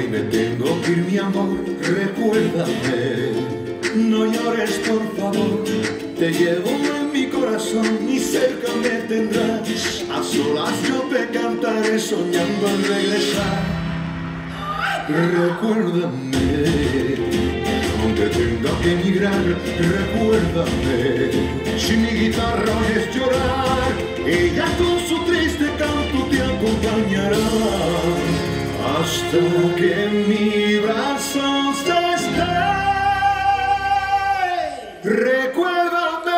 Hoy me tengo que ir, mi amor, recuérdame. No llores, por favor, te llevo en mi corazón y cerca me tendrás. A solas yo te cantaré soñando en regresar. Recuérdame, aunque tenga que emigrar, recuérdame. Si mi guitarra oyes llorar, ella con su triste canto te acompañará. Hasta que en mis brazos esté. Recuérdame.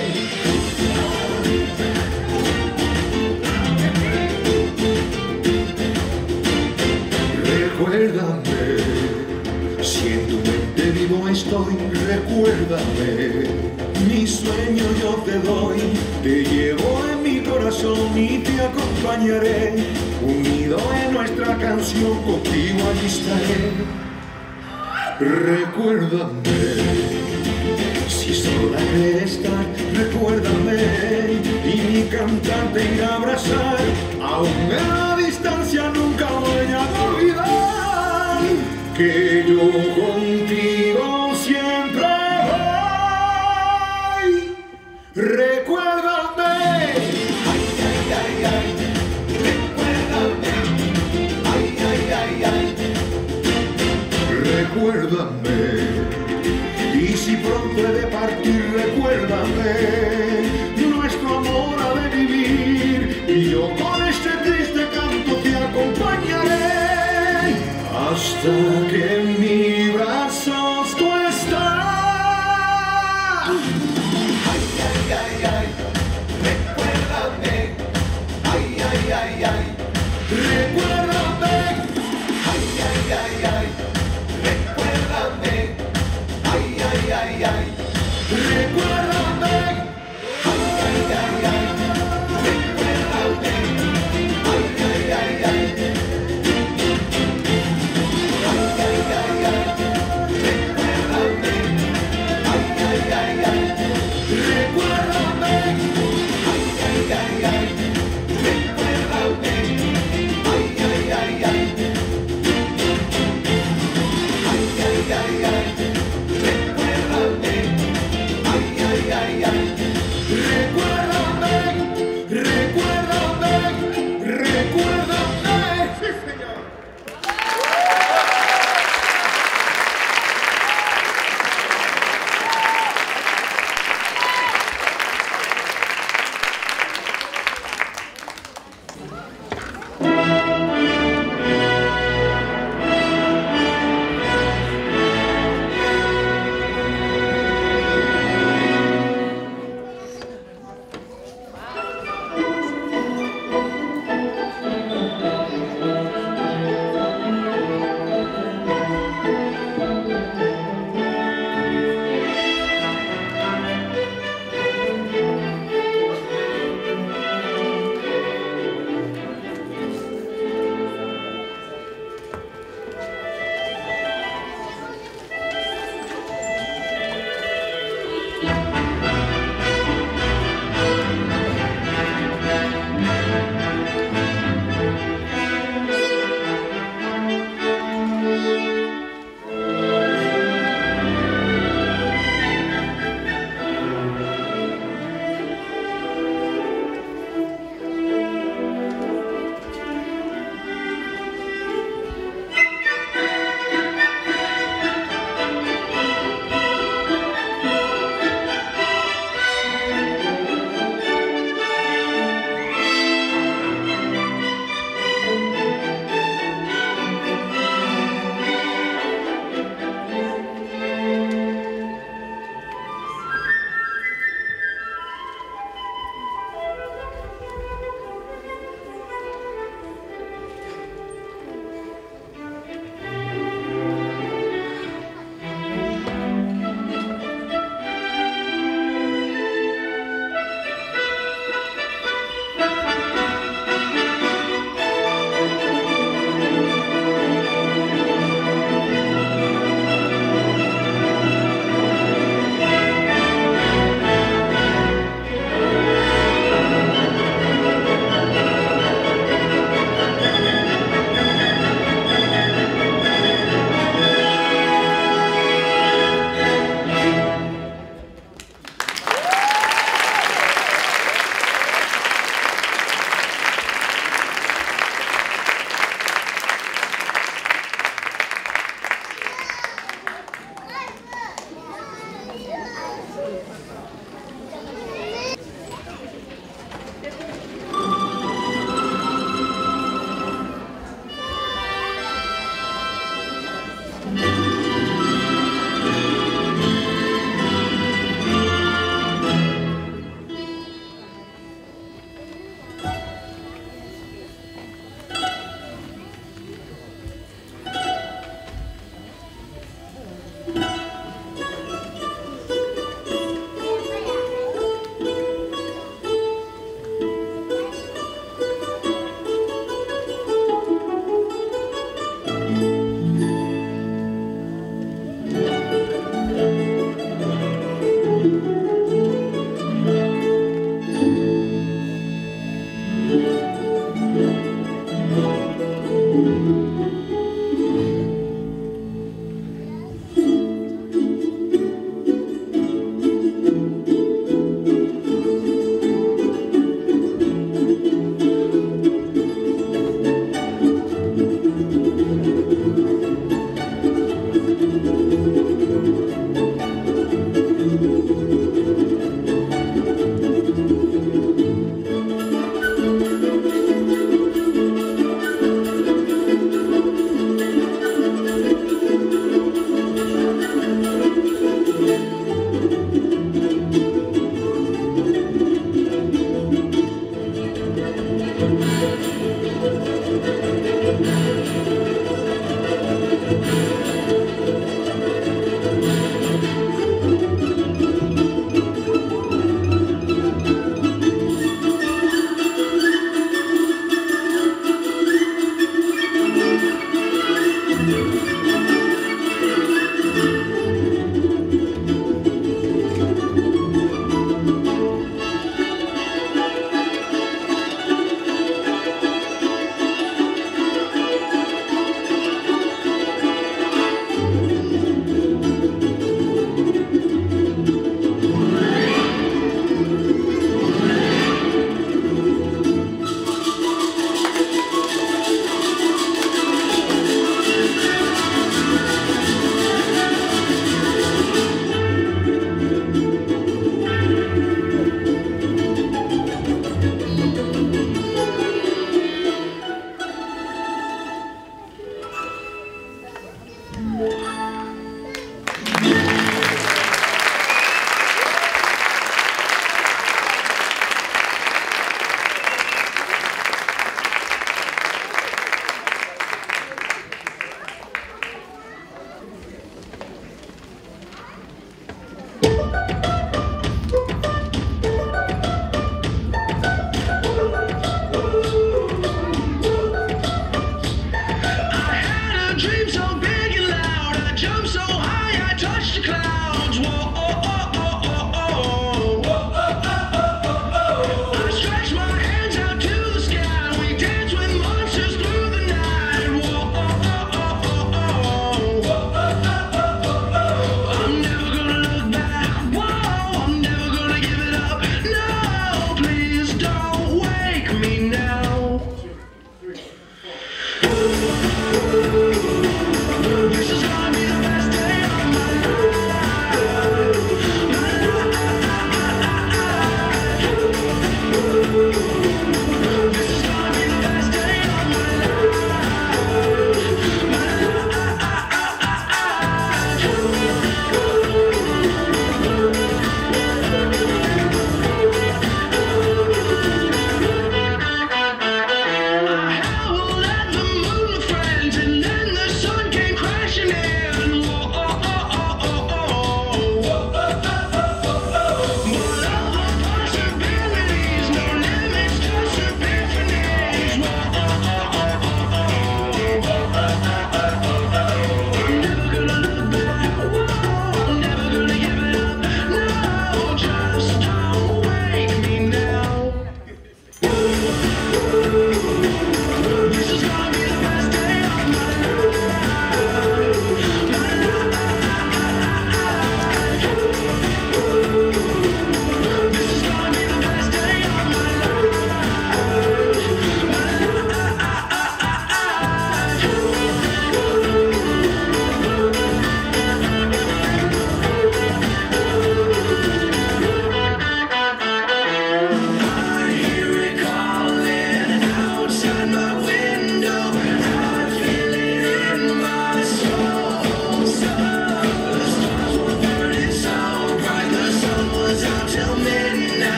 Recuérdame, si en tu mente vivo estoy, recuérdame. Mi sueño yo te doy, te llevo en mi corazón y te acompañaré. Unido en nuestra canción, contigo allí estaré. Recuérdame, si sola quieres estar, recuérdame. Y mi cantar te irá a abrazar, aún en la distancia nunca voy a olvidar que yo contigo siempre voy. Recuérdame. Ay, ay, ay, ay. Recuérdame. Ay, ay, ay, ay. Recuérdame. Y si pronto he de partir, recuérdame. Nuestro amor ha de vivir y yo con este triste canto te acompañaré hasta que en mis brazos tú estás. Ay, ay, ay, ay. Recuérdame. Ay, ay, ay, ay. Recuérdame. Ay, ay, ay, ay. Recuérdame. Ay, ay, ay, ay. Recuérdame. Ay, ay, ay, ay. Recuérdame. Ay, ay, ay, ay. Ay, ay, ay, ay. Recuérdame. Ay, ay, ay, ay. Recuérdame. Ay, ay, ay, ay. Recuérdame. Ay, ay, ay, ay.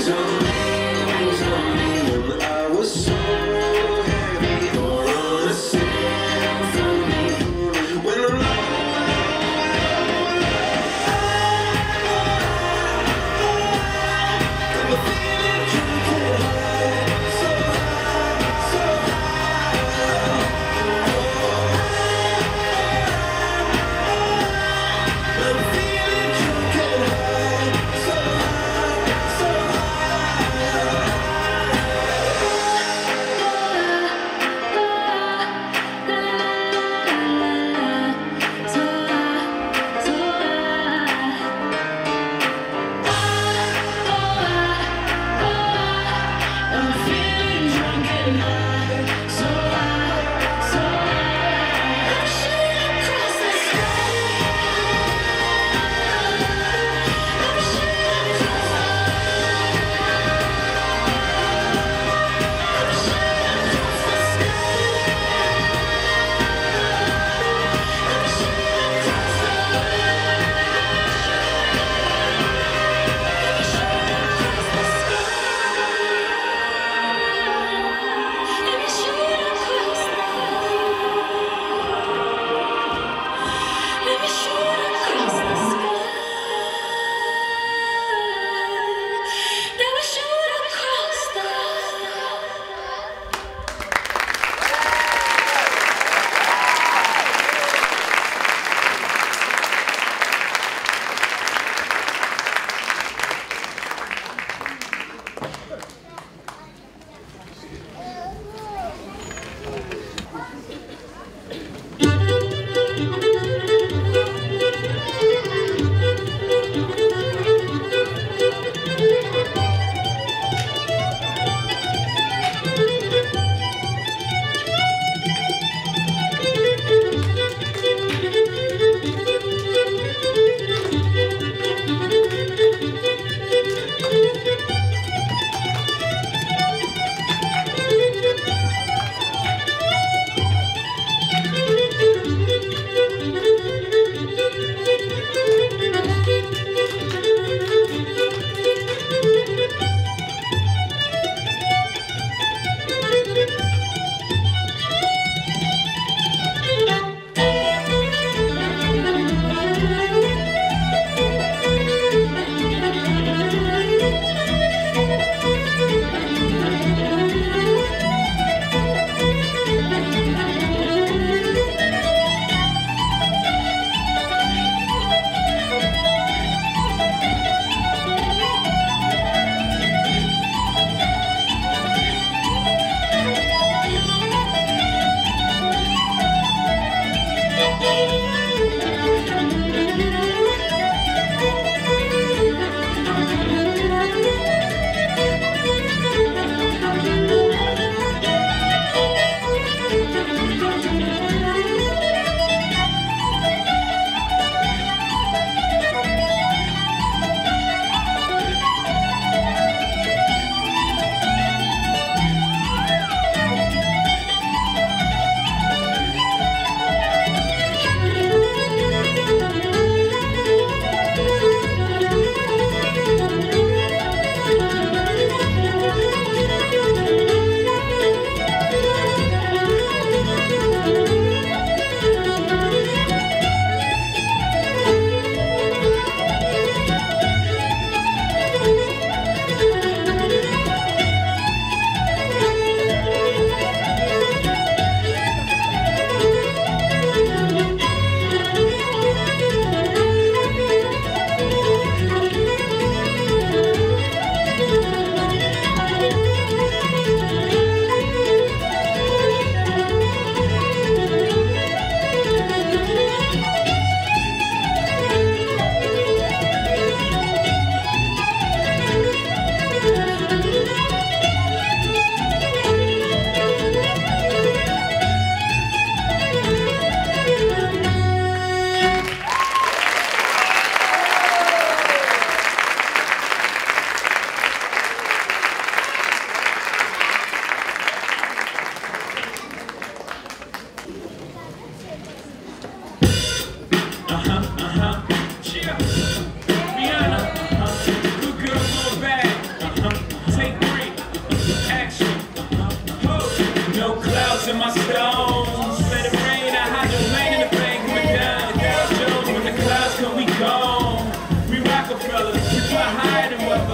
Wings on me, when I was so heavy, you're on a symphony. When I'm feeling drunk and high, so high, so high. I'm feeling drunk and high, so high, so high.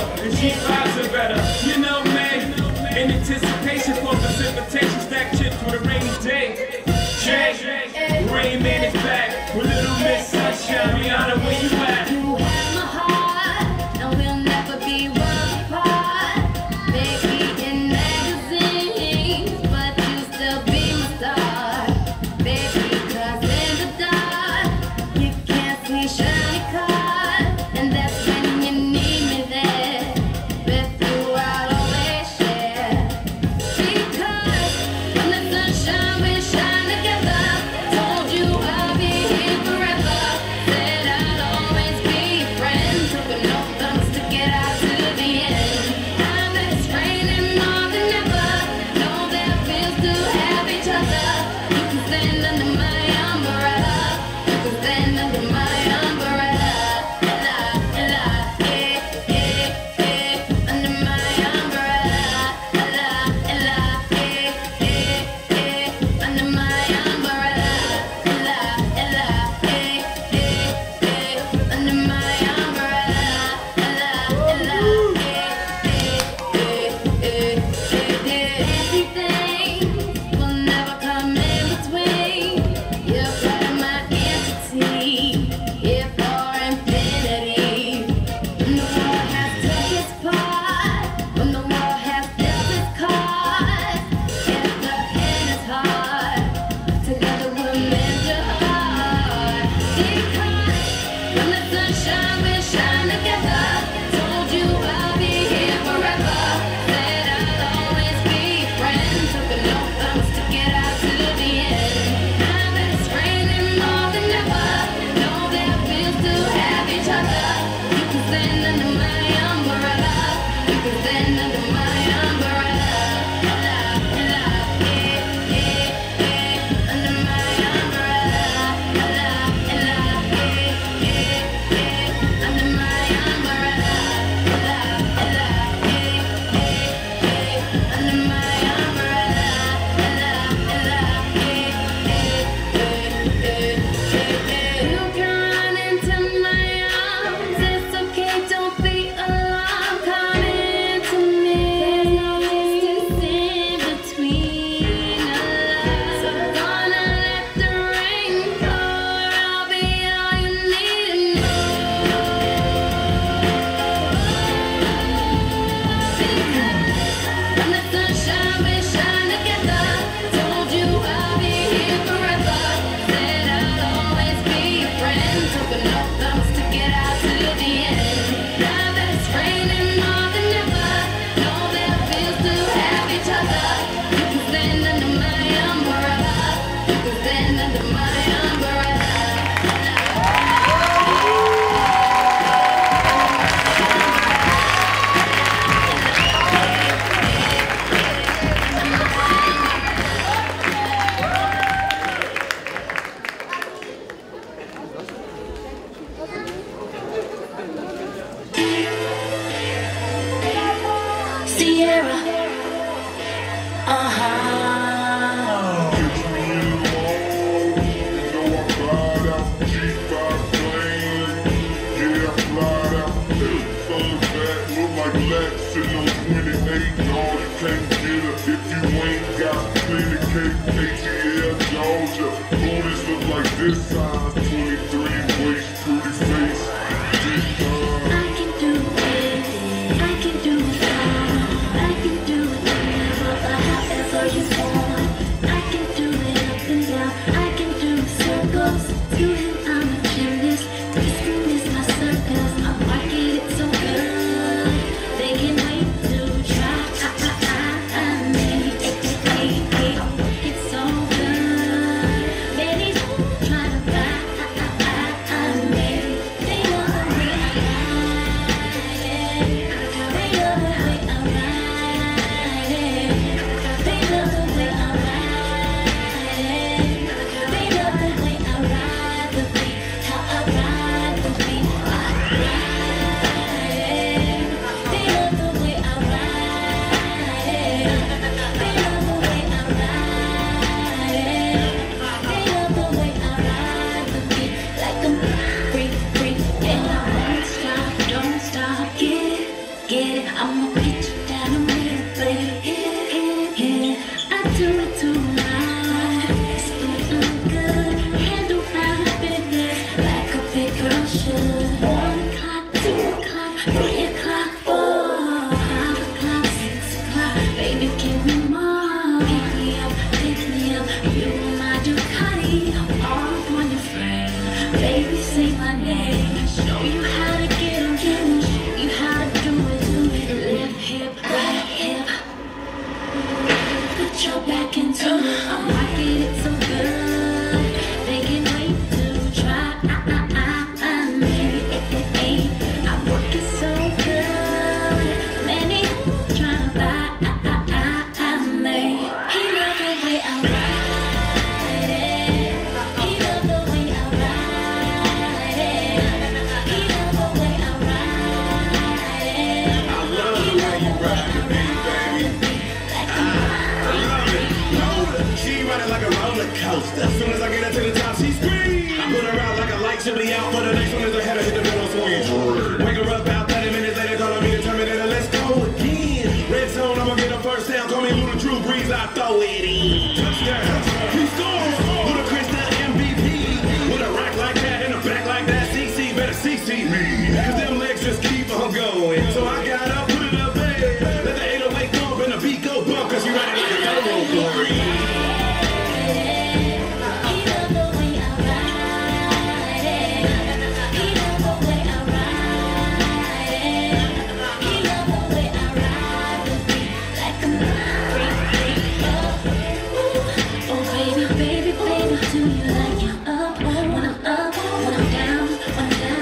and G5s are better. You know, man, in anticipation for precipitation, stack chips with a rainy day. Jay, Rain Man is back with Little Miss Sunshine. Rihanna, where you at? You have my heart, and we'll never be worlds apart. Baby in magazines, but you still be my star. Baby, 'cause in the dark, you can't see shiny cars, and that's when you need me there. With you, I'll always share. Because when the sunshine will shine together, told you I'll be here forever. Said I'll always be your friend. Took an oath I'ma stick it out to the end. Now that it's raining more than ever, know that we'll still have each other. You can stand under my umbrella. You can stand under my umbrella. Ella, Ella, under my umbrella. Ella, Ella, under my umbrella. Ella, Ella, under my umbrella. Ella, Ella, everything will never come in between. You're part of my entity, here for infinity. When the war has took its part, when the war has dealt its cards, if the end is hard, together we'll mend your heart. Because when the sunshine will shine together, told you I'll be here forever. Said I'll always be your friend. Took an oath I'ma stick it out to the end. Now that it's raining more than ever, know that we'll still have each other. You can stand under my umbrella. You can stand under my umbrella. Ella, Ella, under my umbrella. Ella, Ella, under my umbrella. Ella, Ella, under my umbrella. Ella, you can run into my arms. It's okay, don't be alarmed. Come into me. There's no distance in between us. So gonna let the rain pour. I'll be all you need to know. When the sunshine will shine together, told you I'll be here forever. Said I'll always be your friend. Took an oath I'ma stick it out to the end. Now that it's raining more than ever, know that we'll still have each other. You can stand under my umbrella. You can stand under my umbrella. Sierra, Catch me in the mall, you know I fly out, G5 plane, yeah I fly out, fun back, look like Lex sitting on 28, no you can't get her if you ain't got plenty cake, ATL Georgia, booties look like this size, 23 waist, pretty face, G5. I can do anything, I can do it all. I can do it whenever, however you want. I can do it up and down, I can do circles. To him I'm a gymnast, Kristen is my circus. I market it so good, they can wait to try. I mean, I work it so good. Baby's trying to buy get it. I'ma put you down on me, baby. Hit it. I do it tonight. It's feeling good. Handle round, baby, like a big girl should. 1 o'clock, 2 o'clock, 3 o'clock, 4, 5 o'clock, 6 o'clock. Baby, give me more. Pick me up, pick me up. You my Ducati, all on your frame. Baby, say my name. Show you how to get 'em, get 'em. Show you how to do it, do it. Left hip, right hip. Put your back into it. I get it so good. They can't wait to try. Me. I work it so good. Many tryna buy me. He love the way I ride it. He love the way I ride it. He love the way I ride it. I love the way you ride the beat, baby. She riding like a roller coaster. As soon as I get her to the top, she screams. I put her out like a light, she'll be out for the next one as I had her hit the middle swing. Wake her up about 30 minutes later, calling me the Terminator. Let's go again. Red zone, I'ma get her first down. Call me Luda Drew Brees, I throw it in. Touchdown, he scores. Ludacris the MVP. With a rack like that and a back like that, CC better CC me. Cause them legs just keep on going. So I got up, put it up there. Let the 808 thump and the beat go bump. Cause you riding like a turbo glory. He love the way I ride it. He love the way I ride it. He love the way I ride the beat like a ooh. Oh baby, baby, baby, do you like it up? When I'm up, when I'm down, when I'm down.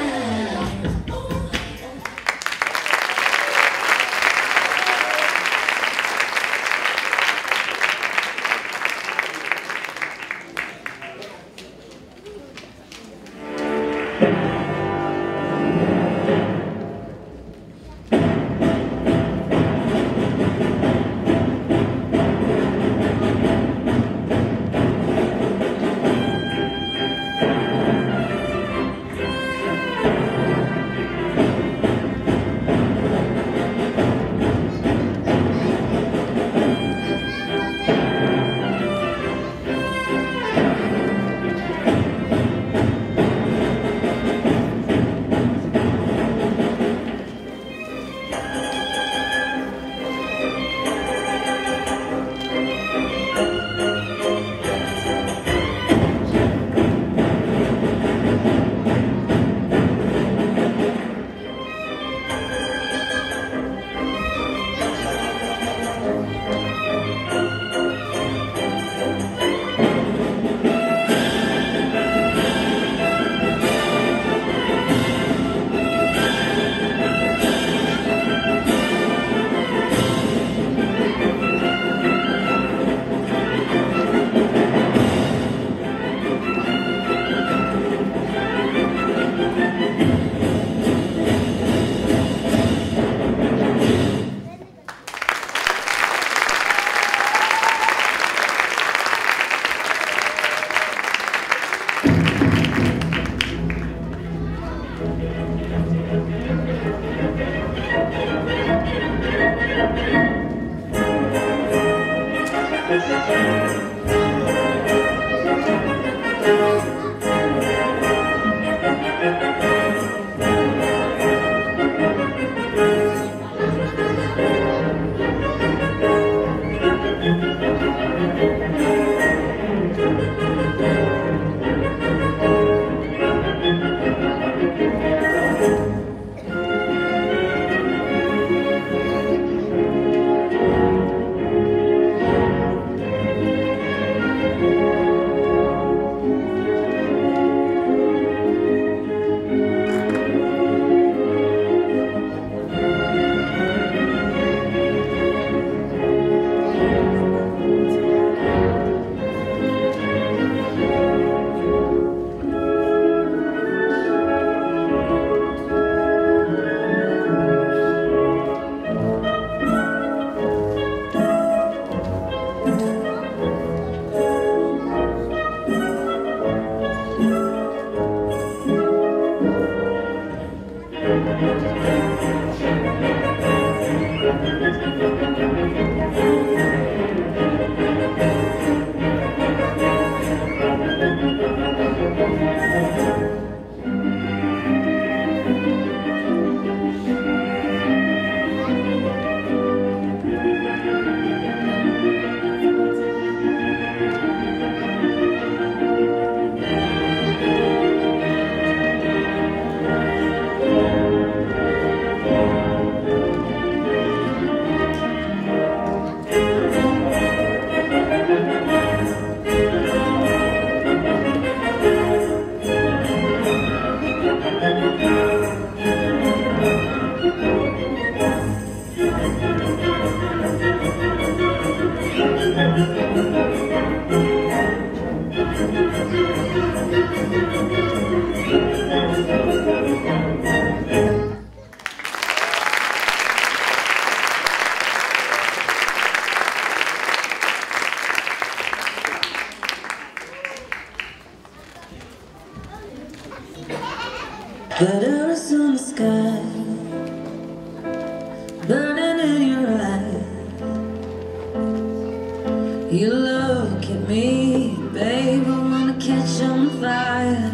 You look at me, babe, I wanna catch on fire.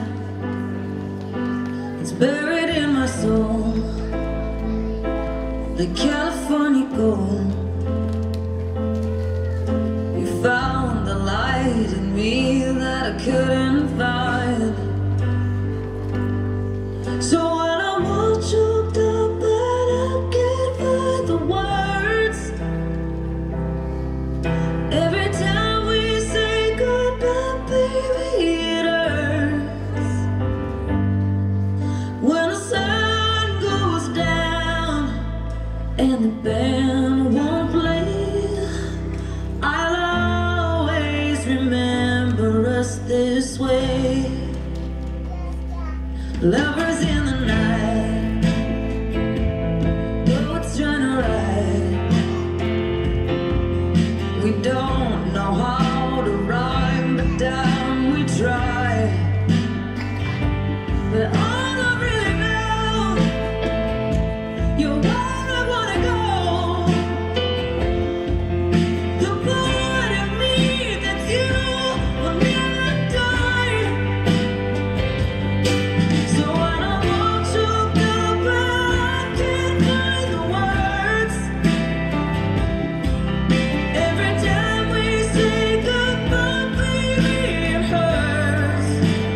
It's buried in my soul, like California gold. You found the light in me that I couldn't find. So when I'm all choked up but I can't find the words, every time we say goodbye, baby, it hurts. When the sun goes down and the band won't play, I'll always remember us this way. Lovers in the night, boats trying to ride. We don't know how to rhyme, but damn, we try. But all I really know, you're where I wanna go. The part of me that you will never die. So when I'm all choked up and I can't find the words, every time we say goodbye, baby, it hurts.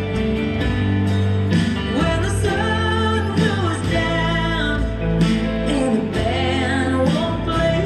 When the sun goes down and the band won't play,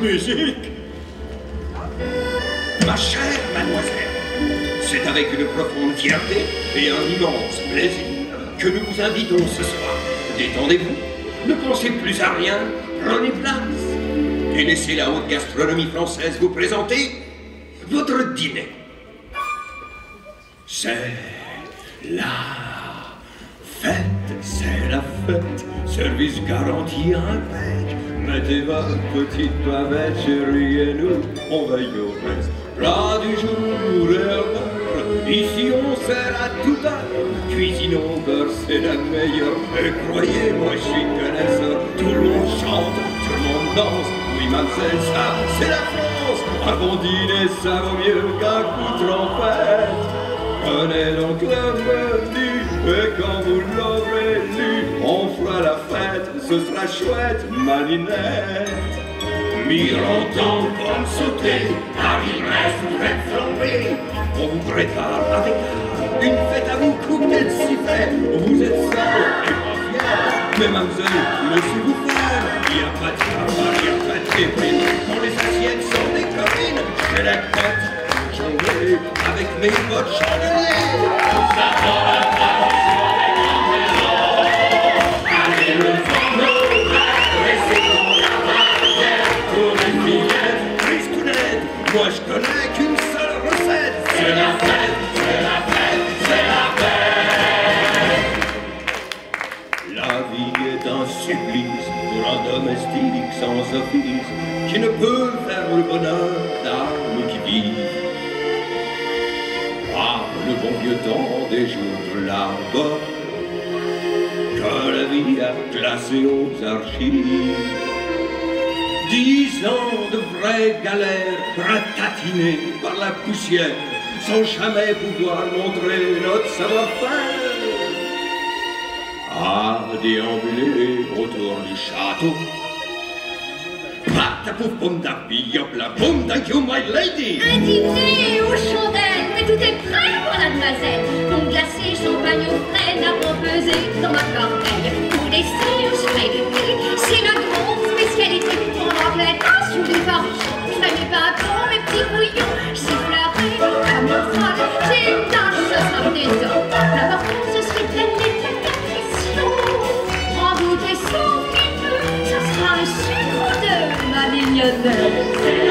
musique. Ma chère mademoiselle, c'est avec une profonde fierté et un immense plaisir que nous vous invitons ce soir. Détendez-vous, ne pensez plus à rien, prenez place et laissez la haute gastronomie française vous présenter votre dîner. C'est la fête, c'est la fête, service garanti impec. Mettez votre petite bavette, chérie, et nous, on veille au reste. Plat du jour et l'heure, ici on sert à toute heure. Cuisine au beurre, c'est la meilleure. Et croyez-moi, je suis connaisseur. Tout le monde chante, tout le monde danse. Oui, mademoiselle, ça, c'est la France. Un bon dîner, ça vaut mieux qu'un coup de trompette. Prenez donc le menu, et quand vous l'aurez lu, on fera la fête, ce sera chouette, malinette. Mironton, pomme sautée, Paris-Brest ou crêpes flambées, on vous prépare avec art une fête à vous couper de sifflet. Vous êtes seul et pas fier, mais mademoiselle, laissez-vous faire. Il n'y a pas de travail, il n'y a pas de déprime, quand les assiettes sont des copines, j'ai la tête. Avec mes bottes chandeliers. Nous avons la tradition des grands maisons. Allez, le fourneau, dressez-vous la barrière. Pour les fillettes, tristounettes, moi je connais qu'une seule recette. C'est la fête, c'est la fête, c'est la fête. La vie est un supplice pour un domestique sans office qui ne peut faire le bonheur d'âme qui vivent. Ah, le bon vieux temps des jours là-bas, que la vie a classé aux archives. 10 ans de vraies galères, ratatinés par la poussière, sans jamais pouvoir montrer notre savoir-faire. À déambuler autour du château, Patapouf, boum da hop la boum, thank you my lady. Un dîner aux chandelles, mais tout est prêt pour la demoiselle. Pommes glacées, champagne au frais, nappe pesée dans ma corbeille. Pour des cires, je fais du thé, c'est notre grande spécialité. Pour l'embêtation du torchon, je fais mes papons, mes petits bouillons. Je sifflerai comme une folle, j'ai une tâche, ce sera des dents. L'important, ce serait de gagner de la perfection. En goûter sans petit peu, ça sera un sucre de ma mignonne.